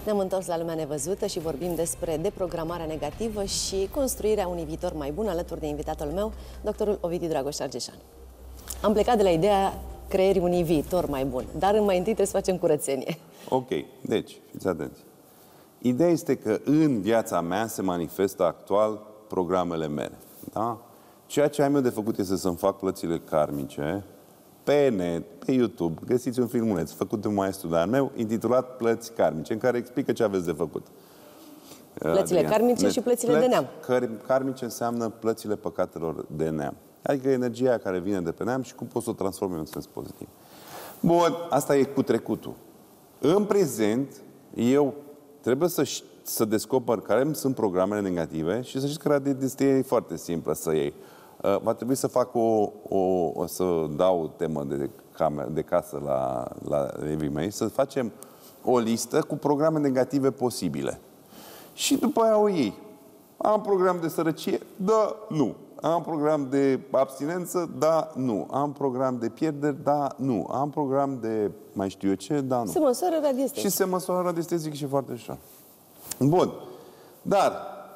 Ne-am întors la lumea nevăzută și vorbim despre deprogramarea negativă și construirea unui viitor mai bun alături de invitatul meu, doctorul Ovidiu Dragoș Argeșan. Am plecat de la ideea creierii unui viitor mai bun, dar mai întâi trebuie să facem curățenie. Ok, deci, fiți atenți. Ideea este că în viața mea se manifestă actual programele mele. Da? Ceea ce am eu de făcut este să-mi fac plățile karmice pe net, pe YouTube. Găsiți un filmuleț făcut de un maestru de-al meu, intitulat Plăți karmice, în care explică ce aveți de făcut. Plățile karmice și plățile de neam. Karmice înseamnă plățile păcatelor de neam. Adică energia care vine de pe neam și cum poți să o transformi în sens pozitiv. Bun, asta e cu trecutul. În prezent, eu trebuie să descoper care sunt programele negative și să știți că radiotistia e foarte simplă să iei. Va trebui să fac să dau o temă de casă la elevii mei, să facem o listă cu programe negative posibile. Și după aia o iei. Am program de sărăcie? Da, nu. Am program de abstinență? Da, nu. Am program de pierderi? Da, nu. Am program de mai știu eu ce? Da, nu. Se măsoară radiestezic. Și se măsoară radiestezic și foarte ușor. Bun. Dar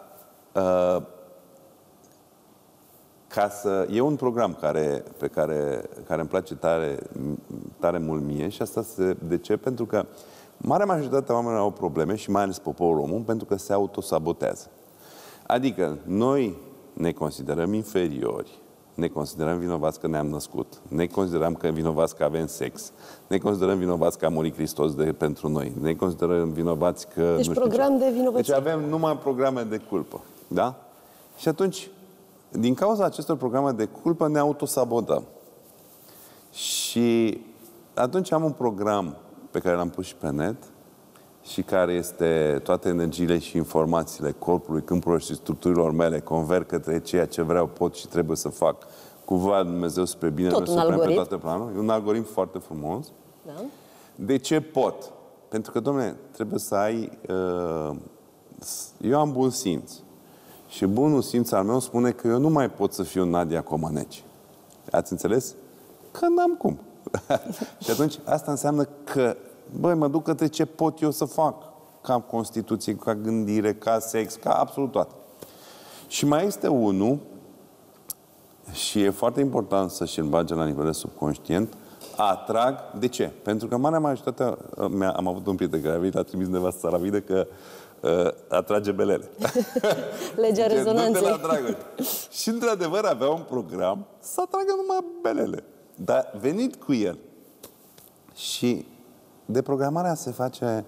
e un program pe care îmi place tare mult mie și asta de ce? Pentru că marea majoritate a oamenilor au probleme și mai ales poporul român pentru că se autosabotează. Adică noi ne considerăm inferiori, ne considerăm vinovați că ne-am născut, ne considerăm că vinovați că avem sex, ne considerăm vinovați că a murit Hristos pentru noi, ne considerăm vinovați că... Deci program de vinovăție. Deci avem numai programe de culpă. Da? Și atunci, din cauza acestor programe de culpă, ne autosabotăm. Și atunci am un program pe care l-am pus și pe net și care este toate energiile și informațiile corpului, câmpurilor și structurilor mele converg către ceea ce vreau, pot și trebuie să fac cu voia lui Dumnezeu spre binele suprem pe toate planurile. E un algoritm foarte frumos. Da. De ce pot? Pentru că, dom'le, trebuie să ai... Eu am bun simț. Și bunul simț al meu spune că eu nu mai pot să fiu Nadia Comăneci. Ați înțeles? Că n-am cum. Și atunci asta înseamnă că băi, mă duc către ce pot eu să fac. Ca constituție, ca gândire, ca sex, ca absolut toate. Și mai este unul, și e foarte important să și-l bage la nivel subconștient, atrag. De ce? Pentru că marea majoritate, am avut un prieten care a venit, a trimis nevasta la vidă că atrage belele. Legea rezonanței. Și într-adevăr avea un program să atragă numai belele. Dar venit cu el. Și deprogramarea se face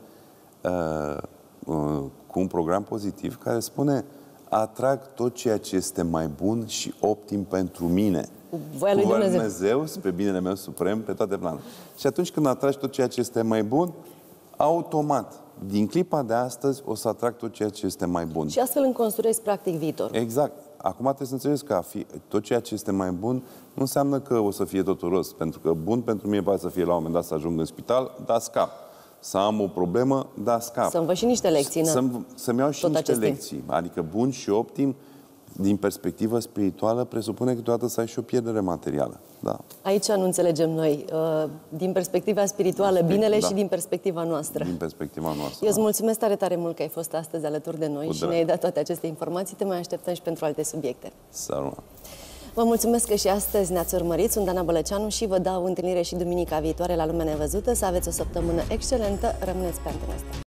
cu un program pozitiv care spune atrag tot ceea ce este mai bun și optim pentru mine. Cu voia lui Dumnezeu, spre binele meu suprem, pe toate planurile. Și atunci când atragi tot ceea ce este mai bun, automat, din clipa de astăzi, o să atrag tot ceea ce este mai bun. Și astfel îmi construiesc practic viitorul. Exact. Acum trebuie să înțelegeți că tot ceea ce este mai bun nu înseamnă că o să fie totul rost. Pentru că bun pentru mine poate să fie la un moment dat să ajung în spital, da, scap. Să am o problemă, da, scap. Să învăț și niște lecții. Să-mi iau și niște lecții. Adică bun și optim, din perspectivă spirituală, presupune câteodată să ai și o pierdere materială. Da. Aici nu înțelegem noi. Din perspectiva spirituală, binele și din perspectiva noastră. Din perspectiva noastră. Eu îți mulțumesc tare, tare mult că ai fost astăzi alături de noi și ne-ai dat toate aceste informații. Te mai așteptăm și pentru alte subiecte. Vă mulțumesc că și astăzi ne-ați urmărit. Sunt Dana Bălăceanu și vă dau întâlnire și duminica viitoare la Lumea Nevăzută. Să aveți o săptămână excelentă. Rămâneți pe antena asta.